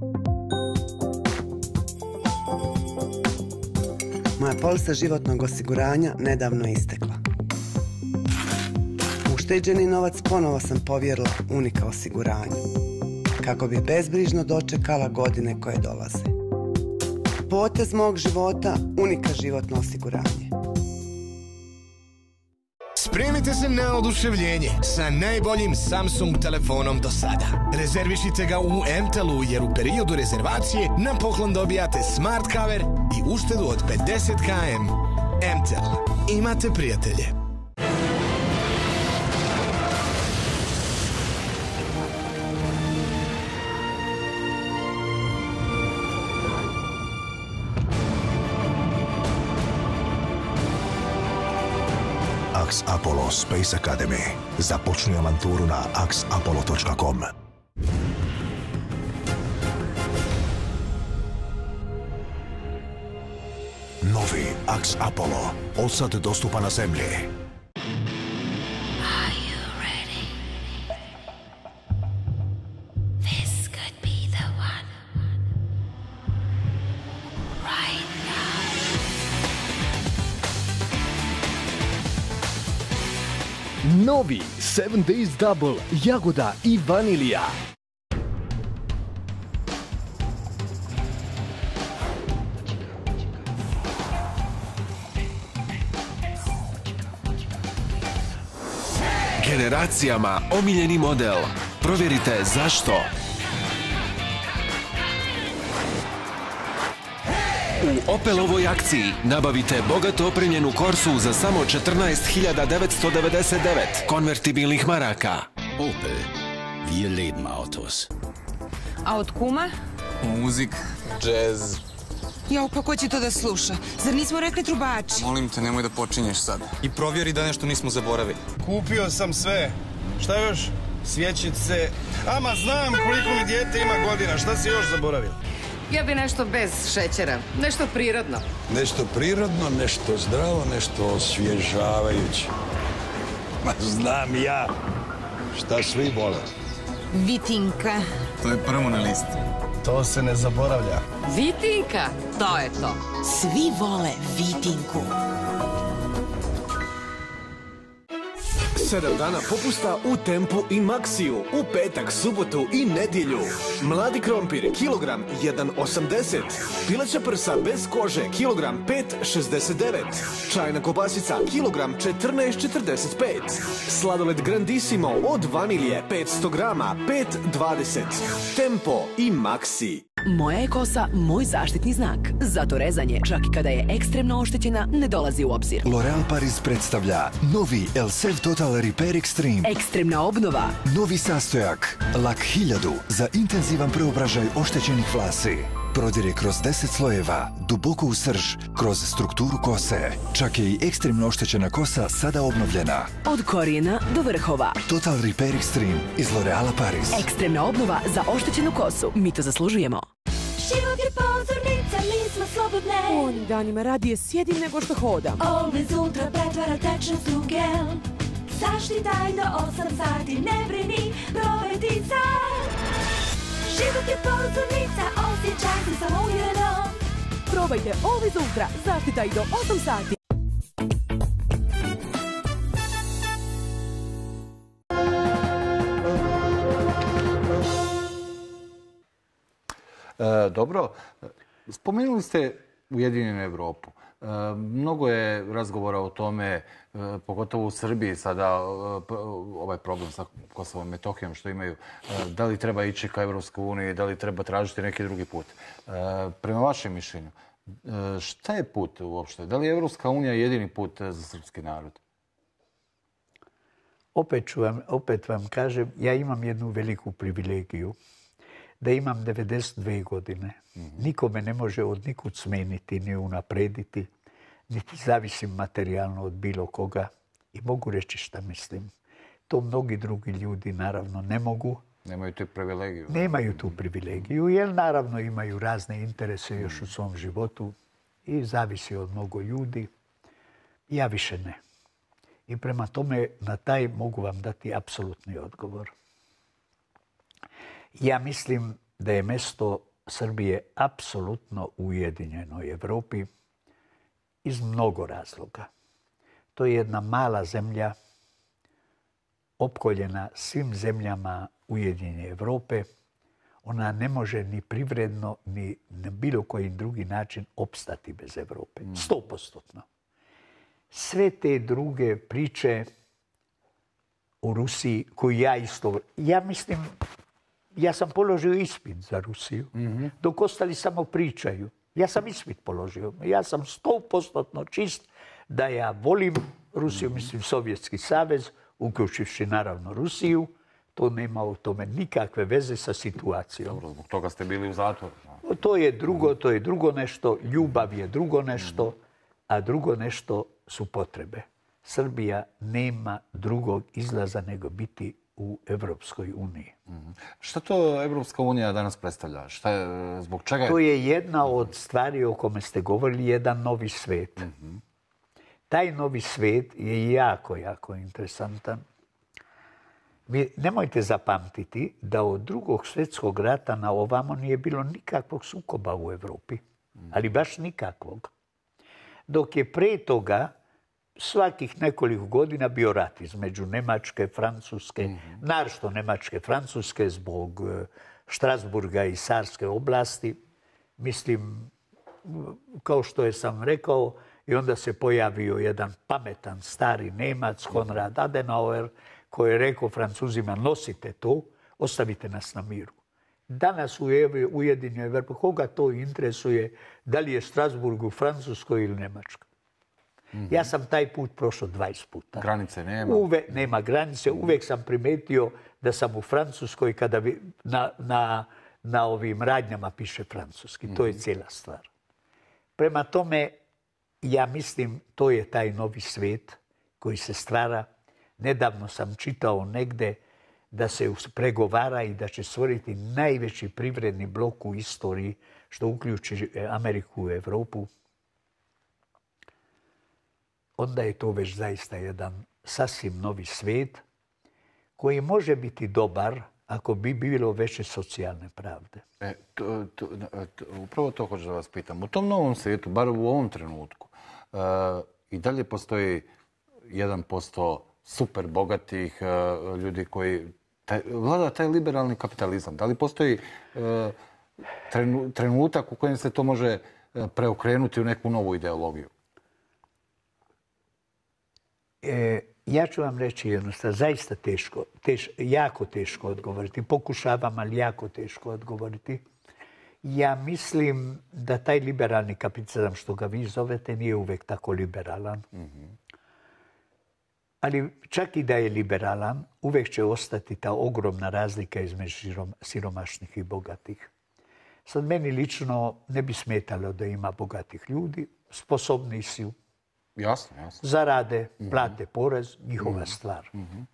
Moja polisa životnog osiguranja nedavno je istekla. Ušteđeni novac ponovo sam povjerila Unika osiguranju, kako bi bezbrižno dočekala godine koje dolaze. Potez mog života, Unika životno osiguranje. Spremite se na oduševljenje sa najboljim Samsung telefonom do sada. Rezervišite ga u MTEL-u jer u periodu rezervacije na poklon dobijate smart cover i uštedu od 50 km. MTEL. Imate prijatelje. Ax Apollo Space Academy. Započni avanturu na axapollo.com. Novi Axe Apollo. Od sad dostupa na zemlji. Novi 7 Days Double, jagoda i vanilija. Generacijama omiljeni model. Provjerite zašto. U Opelovoj akciji nabavite bogato opremljenu Corsu za samo 14.999 konvertibilnih maraka. Opel. Wir leben Autos. A od kuma? Muzik, džez. Jao, pa ko će to da sluša? Zar nismo rekli trubači? Molim te, nemoj da počinješ sad. I provjeri da nešto nismo zaboravili. Kupio sam sve. Šta još? Svjećice. Ama znam koliko mi dijete ima godina. Šta si još zaboravio? Ja bi nešto bez šećera. Nešto prirodno. Nešto prirodno, nešto zdravo, nešto osvježavajuće. Ma znam ja šta svi vole. Vitinka. To je prvo na listi. To se ne zaboravlja. Vitinka? To je to. Svi vole Vitinku. 7 dana popusta u Tempu i Maxiju, u petak, subotu i nedjelju. Mladi krompir, kilogram 1,80. Pileća prsa bez kože, kilogram 5,69. Čajna kobasica, kilogram 14,45. Sladoled Grandissimo od vanilje 500 grama, 5,20. Tempo i Maxi. Moja je kosa moj zaštitni znak. Zato rezanje, čak i kada je ekstremno oštećena, ne dolazi u obzir. L'Oréal Paris predstavlja novi Elseve Total Repair Extreme. Ekstremna obnova. Novi sastojak Lak 1000 za intenzivan preobražaj oštećenih vlasi. Prodir je kroz 10 slojeva, duboko u srž, kroz strukturu kose. Čak je i ekstremno oštećena kosa sada obnovljena. Od korijena do vrhova. Total Repair Extreme iz L'Oréala Paris. Ekstremna obnova za oštećenu kosu. Mi to zaslužujemo. Život je pozornica, mi smo slobodne. U onim danima radije sjedim nego što hodam. Always Ultra pretvara tečnost u gel. Zaštitaj do 8 sati, ne brini, probaj ti sad. Život je pozornica, osjećaj se samouvjereno. Probajte Always Ultra, zaštitaj do 8 sati. Dobro, spomenuli ste Ujedinjenu Evropu. Mnogo je razgovora o tome, pogotovo u Srbiji sada, ovaj problem sa Kosovom i Metohijom što imaju. Da li treba ići ka Evropskoj uniji, da li treba tražiti neki drugi put? Prema vašem mišljenju, šta je put uopšte? Da li je Evropska unija jedini put za srpski narod? Opet vam kažem, ja imam jednu veliku privilegiju. Da imam 92 godine. Niko me ne može od nikud smeniti, ni unaprediti, niti zavisim materijalno od bilo koga. I mogu reći šta mislim. To mnogi drugi ljudi naravno ne mogu. Nemaju tu privilegiju. Nemaju tu privilegiju, jer naravno imaju razne interese još u svom životu i zavisi od mnogo ljudi. Ja više ne. I prema tome na taj mogu vam dati apsolutni odgovor. Ja mislim da je mjesto Srbije apsolutno u Ujedinjenoj Evropi iz mnogo razloga. To je jedna mala zemlja opkoljena svim zemljama Ujedinjene Evrope. Ona ne može ni privredno, ni na bilo koji drugi način opstati bez Evrope. 100%. Sve te druge priče u Rusiji, koju ja isto... Ja mislim... Ja sam položio ispit za Rusiju, dok ostali samo pričaju. Ja sam ispit položio. Ja sam 100% čist da ja volim Rusiju, mislim Sovjetski savez, uključivši naravno Rusiju. To nema u tome nikakve veze sa situacijom. Dobro, zbog toga ste bili u zatvoru. To je drugo nešto, ljubav je drugo nešto, a drugo nešto su potrebe. Srbija nema drugog izlaza nego biti u Evropskoj uniji. Šta to Evropska unija danas predstavlja? Zbog čega je? To je jedna od stvari o kome ste govorili, jedan novi svet. Taj novi svet je jako, jako interesantan. Nemojte zapamtiti da od Drugog svjetskog rata na ovamo nije bilo nikakvog sukoba u Evropi. Ali baš nikakvog. Dok je pre toga svakih nekoliko godina bio rat između Nemačke, Francuske, naročito Nemačke, Francuske zbog Štrasburga i Sarske oblasti. Mislim, kao što je sam rekao, i onda se pojavio jedan pametan stari Nemac, Konrad Adenauer, koji je rekao Francuzima, nosite to, ostavite nas na miru. Danas u Ujedinjenoj Evropi, koga to interesuje, da li je Strasburg u Francuskoj ili Nemačkoj? Ja sam taj put prošao 20 puta. Granice nema? Nema granice. Uvijek sam primetio da sam u Francuskoj kada na ovim radnjama piše francuski. To je cijela stvar. Prema tome, ja mislim, to je taj novi svijet koji se stvara. Nedavno sam čitao negde da se pregovara i da će stvoriti najveći privredni blok u istoriji, što uključi Ameriku i Evropu. Onda je to već zaista jedan sasvim novi svijet koji može biti dobar ako bi bilo veće socijalne pravde. Upravo to hoću da vas pitam. U tom novom svijetu, bar u ovom trenutku, i dalje postoji 1% super bogatih ljudi koji vlada taj liberalni kapitalizam. Da li postoji trenutak u kojem se to može preokrenuti u neku novu ideologiju? Ja ću vam reći jednostavno, zaista teško, jako teško odgovoriti. Pokušavam, ali jako teško odgovoriti. Ja mislim da taj liberalni kapitalizam, što ga vi zovete, nije uvijek tako liberalan. Ali čak i da je liberalan, uvijek će ostati ta ogromna razlika između siromašnih i bogatih. Sad meni lično ne bi smetalo da ima bogatih ljudi, sposobni su. Jasno. Zarade, plate porez, njihova stvar.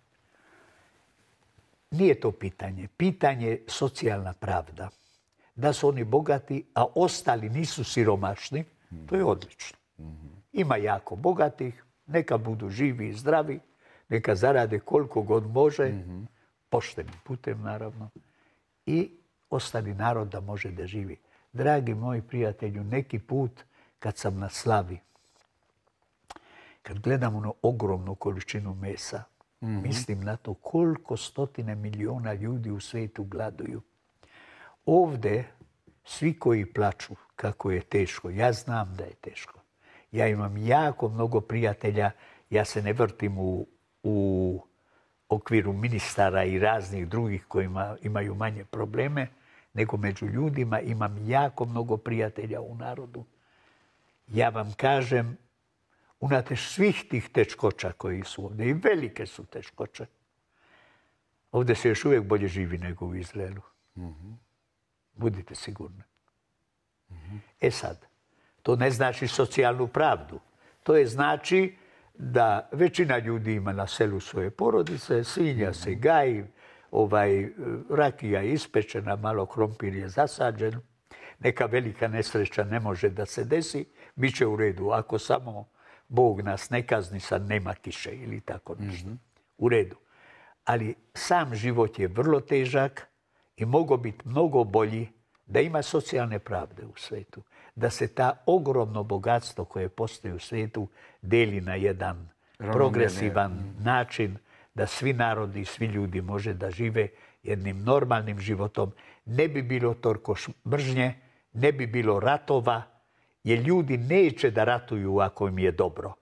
Nije to pitanje. Pitanje je socijalna pravda. Da su oni bogati, a ostali nisu siromašni, to je odlično. Ima jako bogatih, neka budu živi i zdravi, neka zarade koliko god može, poštenim putem naravno, i ostali narod da može da živi. Dragi moji prijatelju, neki put kad sam na slavi, kad gledam ono ogromnu količinu mesa, mislim na to koliko stotine miliona ljudi u svijetu gladuju. Ovdje svi koji plaču kako je teško, ja znam da je teško. Ja imam jako mnogo prijatelja, ja se ne vrtim u okviru ministara i raznih drugih koji imaju manje probleme, nego među ljudima imam jako mnogo prijatelja u narodu. Ja vam kažem, unatoč svih tih teškoća koji su ovdje, i velike su teškoće, ovdje se još uvijek bolje živi nego u Izraelu. Budite sigurni. E sad, to ne znači socijalnu pravdu. To je znači da većina ljudi ima na selu svoje porodice, svinja se gaji, rakija je ispečena, malo krompir je zasađen, neka velika nesreća ne može da se desi, bit će u redu. Ako samo Bog nas ne kazni, sad nema kiše ili tako nešto. U redu. Ali sam život je vrlo težak i mogo biti mnogo bolji da ima socijalne pravde u svijetu. Da se ta ogromno bogatstvo koje postoji u svijetu deli na jedan progresivan način, da svi narodi i svi ljudi može da žive jednim normalnim životom. Ne bi bilo toliko mržnje, ne bi bilo ratova, jer ljudi neće da ratuju ako im je dobro.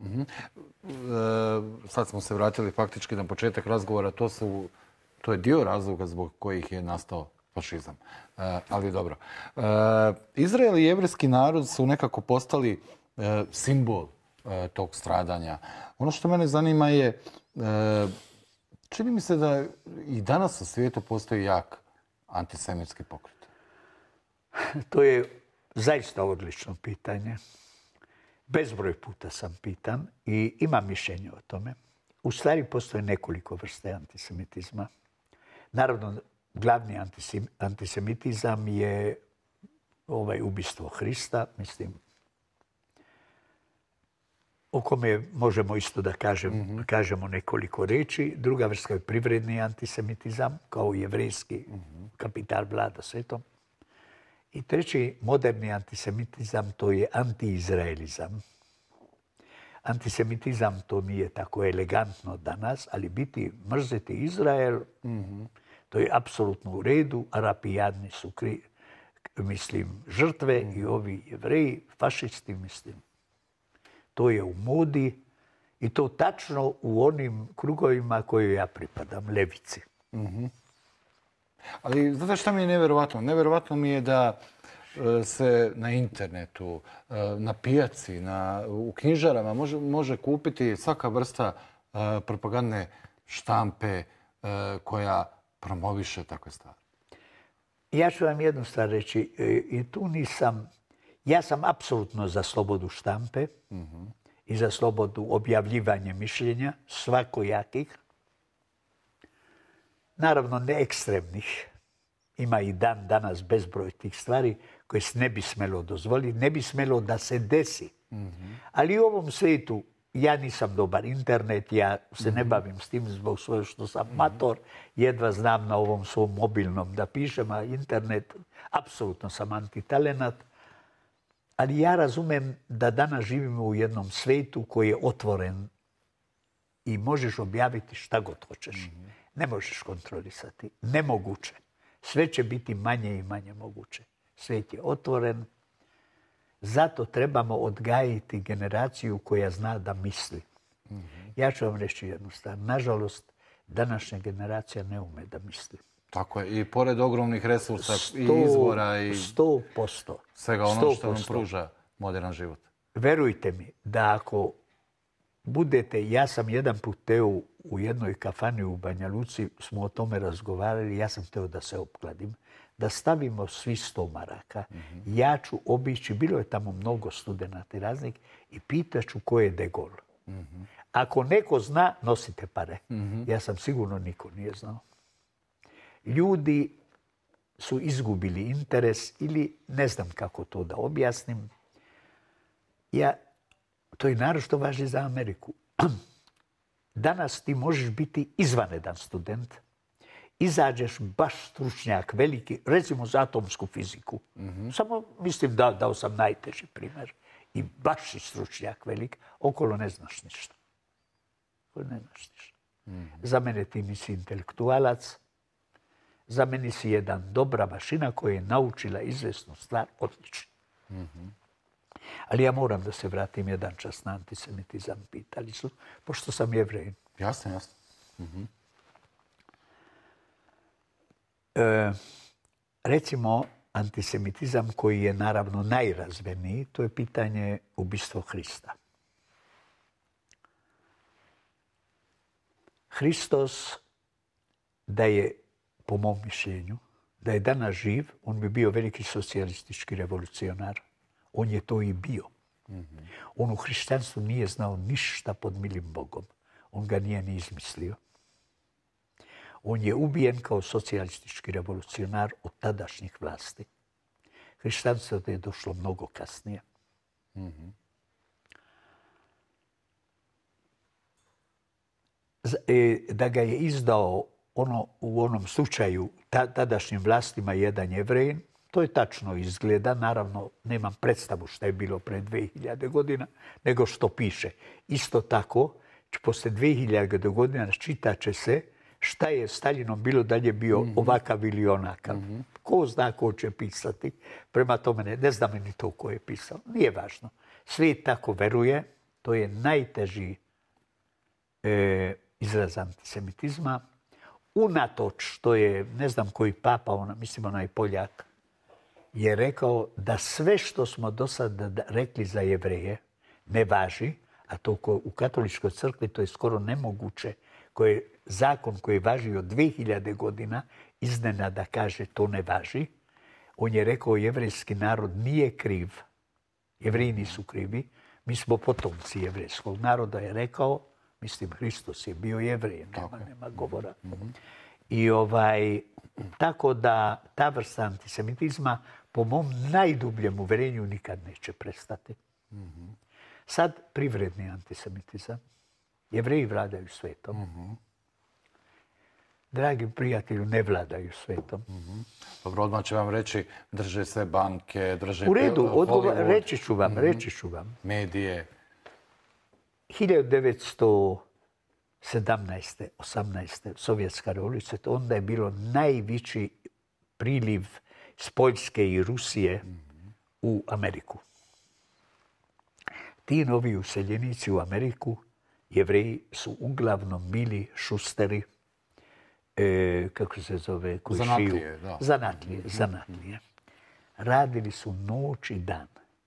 Sad smo se vratili faktički na početak razgovora. To je dio razloga zbog kojih je nastao fašizam. Ali dobro. Izrael i jevrijski narod su nekako postali simbol tog stradanja. Ono što mene zanima je, čini mi se da i danas u svijetu postoji jak antisemitski pokret. To je zaista odlično pitanje. Bezbroj puta sam pitan i imam mišljenje o tome. U stvari postoje nekoliko vrste antisemitizma. Naravno, glavni antisemitizam je ubistvo Hrista, mislim, o kome možemo isto da kažemo nekoliko reči. Druga vrsta je privredni antisemitizam, kao jevrejski kapital vlada svetom. I treći, moderni antisemitizam, to je antiizraelizam. Antisemitizam to nije tako elegantno danas, ali mrziti Izrael, to je apsolutno u redu. Arapi jadni su, žrtve i ovi Jevreji, fašisti, To je u modi i to tačno u onim krugovima koje ja pripadam, levici. Ali znate šta mi je nevjerovatno? Nevjerovatno mi je da se na internetu, na pijaci, u knjižarama može kupiti svaka vrsta propagandne štampe koja promoviše takve stvari. Ja ću vam jednu stvar reći. I tu ja sam apsolutno za slobodu štampe i za slobodu objavljivanja mišljenja, svakojakih. Naravno, ne ekstremnih. Ima i danas bezbroj tih stvari koje se ne bi smjelo dozvoliti, ne bi smjelo da se desi. Ali u ovom svijetu ja nisam dobar internet, ja se ne bavim s tim zbog svoje što sam mator, jedva znam na ovom svom mobilnom da pišem, a internet, apsolutno sam antitalenat. Ali ja razumem da danas živimo u jednom svijetu koji je otvoren i možeš objaviti šta god hoćeš. Ne možeš kontrolisati. Nemoguće. Sve će biti manje i manje moguće. Svijet je otvoren. Zato trebamo odgajiti generaciju koja zna da misli. Ja ću vam reći jednu stvar. Nažalost, današnja generacija ne ume da misli. Tako je. I pored ogromnih resursa i izvora i 100%. Svega ono što nam pruža moderan život. Verujte mi da ako budete, ja sam jedan put teo u jednoj kafani u Banja Luci, smo o tome razgovarali, ja sam teo da se opkladim, da stavimo svi 100 maraka. Ja ću obići, bilo je tamo mnogo studenata i raznih, i pitaću ko je De Gaulle. Ako neko zna, nosite pare. Ja sam sigurno niko nije znao. Ljudi su izgubili interes ili ne znam kako to da objasnim. To je naročito važi za Ameriku. Danas ti možeš biti izvanredan student, izađeš baš stručnjak veliki, recimo za atomsku fiziku. Samo mislim da dao sam najteži primjer. I baš si stručnjak velik, okolo ne znaš ništa. Za mene ti nisi intelektualac, za mene si jedan dobra mašina koja je naučila izvesnu stvar odlično. Ali ja moram da se vratim jedan čas na antisemitizam, pitali su, pošto sam Jevrej. Jasno. Recimo, antisemitizam koji je naravno najrazveniji, to je pitanje ubistva Hrista. Hristos, da je, po mom mišljenju, da je danas živ, on bi bio veliki socijalistički revolucionar. On je to i bio. On u hrišćanstvu nije znao ništa pod milim Bogom. On ga nije ni izmislio. On je ubijen kao socijalistički revolucionar od tadašnjih vlasti. Hrišćanstvo je došlo mnogo kasnije. Da ga je izdao u onom slučaju tadašnjim vlastima jedan Jevrejin, to je tačno izgleda, naravno nemam predstavu što je bilo pre 2000 godina, nego što piše. Isto tako, posle 2000 godina čitat će se šta je Stalinom bilo, da li je bio ovakav ili onakav. Ko zna ko će pisati. Prema tome ne znam ni to ko je pisao. Nije važno. Svijet tako veruje. To je najteži izraz antisemitizma. Unatoč što je, ne znam koji papa, mislim onaj Poljak, je rekao da sve što smo do sada rekli za Jevreje ne važi, a to u katoličkoj crkvi to je skoro nemoguće, zakon koji važi od 2000 godina iznenada kaže to ne važi. On je rekao jevrejski narod nije kriv, Jevreji nisu krivi, mi smo potomci jevrejskog naroda, je rekao, mislim Hristos je bio Jevrej, nema govora. I tako da ta vrsta antisemitizma po mom najdubljem uverenju nikad neće prestati. Sad privredni antisemitizam. Jevreji vladaju svetom. Dragi prijatelju, ne vladaju svetom. Dobro, odmah će vam reći, drže se banke, drže u redu, Hollywood. reći ću vam. Medije. 1917. 18. Sovjetska revolucija, onda je bilo najveći priliv s Poljske i Rusije u Ameriku. Ti novi useljenici u Ameriku, Jevreji, su uglavnom bili šusteri, kako se zove, koji zanatlije, šiju. Zanatlije. Radili su noć i dan.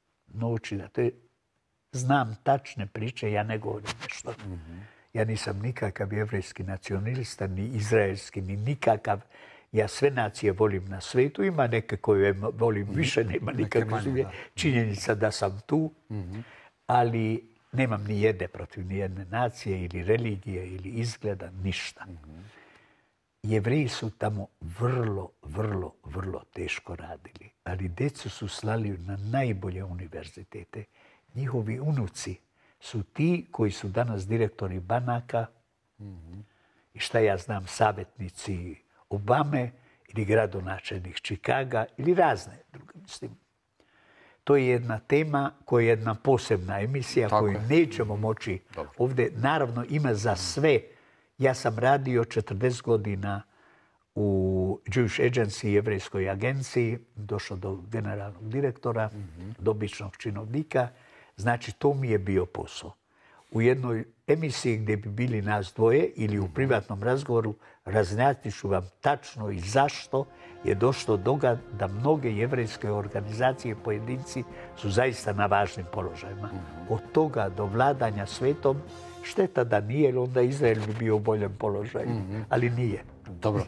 Znam tačne priče, ja ne govorim nešto. Ja nisam nikakav jevrejski nacionalista, ni izraelski, ni nikakav. Ja sve nacije volim na svetu. Ima neke koje volim više, nema nikakve činjenica da sam tu. Ali nemam ni jedne protiv ni jedne nacije ili religije ili izgleda, ništa. Jevreji su tamo vrlo teško radili. Ali djecu su slali na najbolje univerzitete. Njihovi unuci su ti koji su danas direktori banaka i šta ja znam, savjetnici Obame ili gradonačelnik Čikaga ili razne druge. Mislim, to je jedna tema koja je jedna posebna emisija koju nećemo moći ovdje. Naravno, ima za sve. Ja sam radio 40 godina u Jewish Agency, jevrejskoj agenciji, došao do generalnog direktora, do običnog činovnika. Znači, to mi je bio posao. U jednoj emisiji gdje bi bili nas dvoje ili u privatnom razgovoru razjasniti ću vam tačno i zašto je došlo do toga da mnoge jevrejske organizacije, pojedinci su zaista na važnim položajima. Od toga do vladanja svetom, šteta da nije, jer onda Izrael bi bio u boljem položaju, ali nije. Dobro.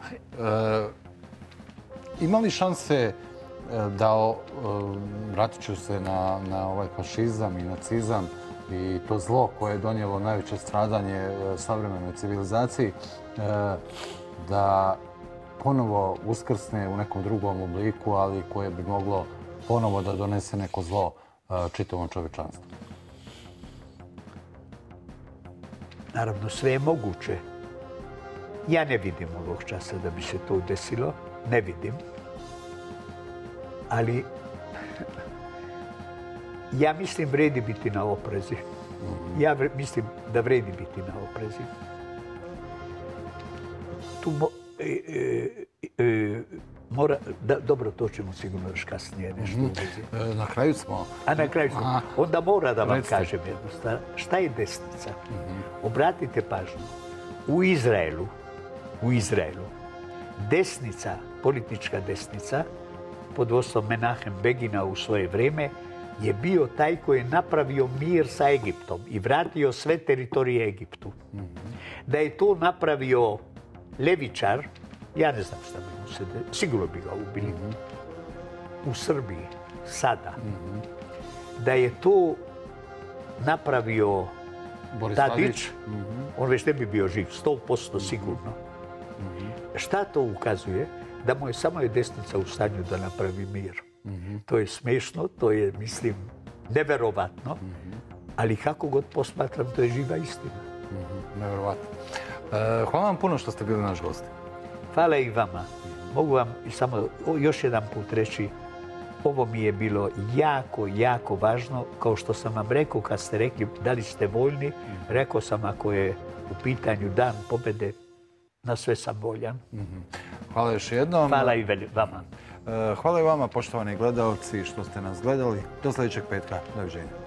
Ima li šanse da, vratit ću se na ovaj fašizam i nacizam i to zlo koje je donijelo najveće stradanje savremenoj civilizaciji, da ponovo uskrsne u nekom drugom obliku, ali koje bi moglo ponovo da donese neko zlo čitavom čovječanstvu? Naravno, sve je moguće. Ja ne vidim ovog časa da bi se to desilo. Ne vidim. Ali ja mislim vredi biti na oprezi. Ja mislim da vredi biti na oprezi. Tu mora... Dobro, to ćemo sigurno još kasnije nešto u vezi. Na kraju smo. A na kraju smo. Onda mora da vam kažem jednu stvar. Šta je desnica? Obratite pažnju. U Izraelu desnica, politička desnica, pod vodstvom Menahem Begina u svoje vrijeme, je bio taj koji je napravio mir sa Egiptom i vratio sve teritorije Egiptu. Da je to napravio levičar, ja ne znam šta bi mu se... Sigurno bi ga ubili. U Srbiji, sada. Da je to napravio Tadić, on već ne bi bio živ, 100% sigurno. Šta to ukazuje? Da mu je samo desnica u stanju da napravi mir. To je smešno, to je, mislim, neverovatno, ali kako god posmatram, to je živa istina. Neverovatno. Hvala vam puno što ste bili naš gost. Hvala i vama. Mogu vam samo još jedan put reći, ovo mi je bilo jako važno. Kao što sam vam rekao kad ste rekli da li ste voljni, rekao sam ako je u pitanju dan pobjede, na sve sam voljan. Hvala još jednom. Hvala i vama. Hvala i vama, poštovani gledalci, što ste nas gledali. Do sljedećeg petka. Doviđenja.